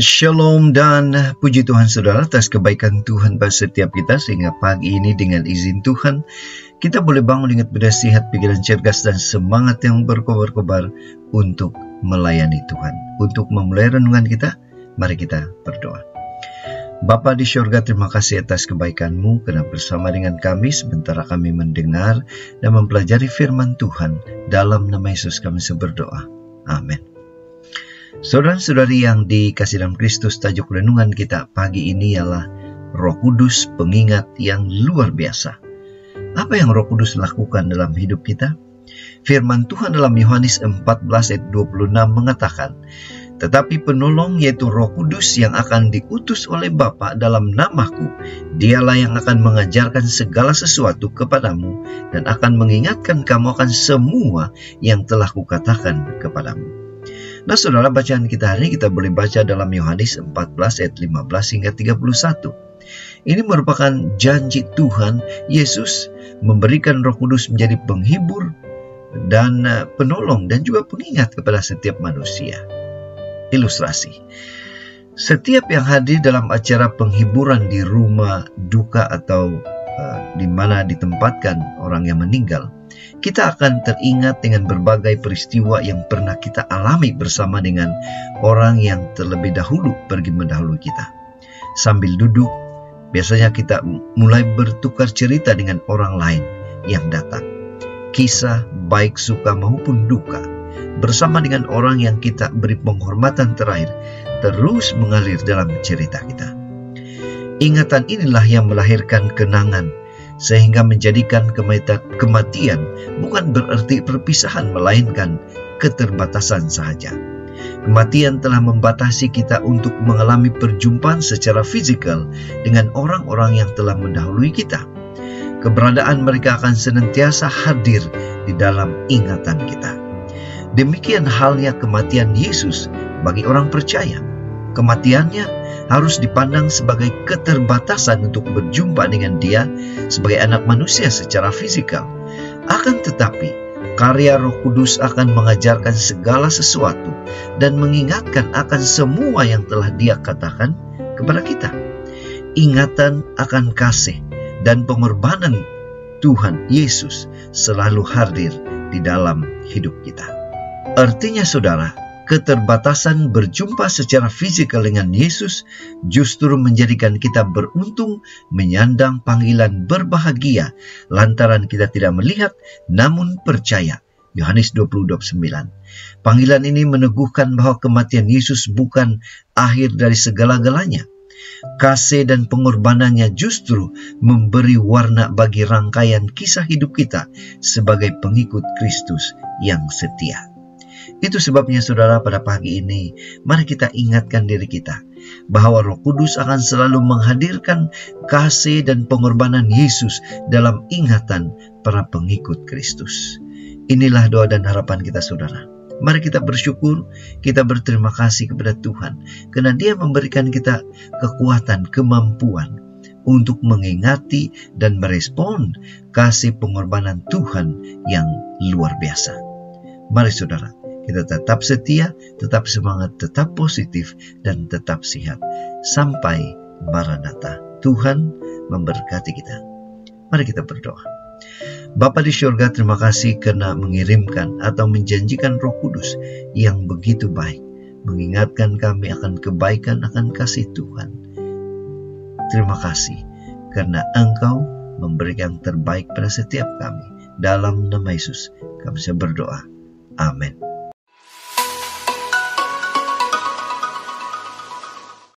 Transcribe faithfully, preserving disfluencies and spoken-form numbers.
Shalom dan puji Tuhan saudara atas kebaikan Tuhan pada setiap kita, sehingga pagi ini dengan izin Tuhan kita boleh bangun dengan bernasihat, pikiran cerdas dan semangat yang berkobar-kobar untuk melayani Tuhan. Untuk memulai renungan kita, mari kita berdoa. Bapa di syurga, terima kasih atas kebaikan-Mu, karena bersama dengan kami sementara kami mendengar dan mempelajari firman Tuhan. Dalam nama Yesus kami berdoa. Amin. Saudara-saudari yang dikasihi dalam Kristus, tajuk renungan kita pagi ini ialah Roh Kudus, pengingat yang luar biasa. Apa yang Roh Kudus lakukan dalam hidup kita? Firman Tuhan dalam Yohanes empat belas ayat dua puluh enam mengatakan, "Tetapi penolong, yaitu Roh Kudus yang akan diutus oleh Bapa dalam namaku, dialah yang akan mengajarkan segala sesuatu kepadamu dan akan mengingatkan kamu akan semua yang telah kukatakan kepadamu." Nah saudara, bacaan kita hari ini kita boleh baca dalam Yohanes empat belas ayat lima belas hingga tiga puluh satu. Ini merupakan janji Tuhan Yesus memberikan Roh Kudus menjadi penghibur dan penolong dan juga pengingat kepada setiap manusia. Ilustrasi. Setiap yang hadir dalam acara penghiburan di rumah duka atau uh, di mana ditempatkan orang yang meninggal, kita akan teringat dengan berbagai peristiwa yang pernah kita alami bersama dengan orang yang terlebih dahulu pergi mendahului kita. Sambil duduk, biasanya kita mulai bertukar cerita dengan orang lain yang datang. Kisah baik suka maupun duka bersama dengan orang yang kita beri penghormatan terakhir terus mengalir dalam cerita kita. Ingatan inilah yang melahirkan kenangan, sehingga menjadikan kematian bukan berarti perpisahan, melainkan keterbatasan sahaja. Kematian telah membatasi kita untuk mengalami perjumpaan secara fisikal dengan orang-orang yang telah mendahului kita. Keberadaan mereka akan senantiasa hadir di dalam ingatan kita. Demikian halnya kematian Yesus bagi orang percaya. Kematiannya harus dipandang sebagai keterbatasan untuk berjumpa dengan Dia sebagai anak manusia secara fisikal. Akan tetapi, karya Roh Kudus akan mengajarkan segala sesuatu dan mengingatkan akan semua yang telah Dia katakan kepada kita. Ingatan akan kasih dan pengorbanan Tuhan Yesus selalu hadir di dalam hidup kita. Artinya saudara, keterbatasan berjumpa secara fisikal dengan Yesus justru menjadikan kita beruntung menyandang panggilan berbahagia lantaran kita tidak melihat namun percaya. Yohanes dua puluh dua puluh sembilan. Panggilan ini meneguhkan bahwa kematian Yesus bukan akhir dari segala-galanya. Kasih dan pengorbanannya justru memberi warna bagi rangkaian kisah hidup kita sebagai pengikut Kristus yang setia. Itu sebabnya saudara, pada pagi ini mari kita ingatkan diri kita bahwa Roh Kudus akan selalu menghadirkan kasih dan pengorbanan Yesus dalam ingatan para pengikut Kristus. Inilah doa dan harapan kita saudara. Mari kita bersyukur, kita berterima kasih kepada Tuhan karena Dia memberikan kita kekuatan, kemampuan untuk mengingati dan merespon kasih pengorbanan Tuhan yang luar biasa. Mari saudara, kita tetap setia, tetap semangat, tetap positif, dan tetap sehat. Sampai Maranatha. Tuhan memberkati kita. Mari kita berdoa. Bapa di syurga, terima kasih karena mengirimkan atau menjanjikan Roh Kudus yang begitu baik, mengingatkan kami akan kebaikan, akan kasih Tuhan. Terima kasih karena Engkau memberikan yang terbaik pada setiap kami. Dalam nama Yesus kami berdoa. Amin.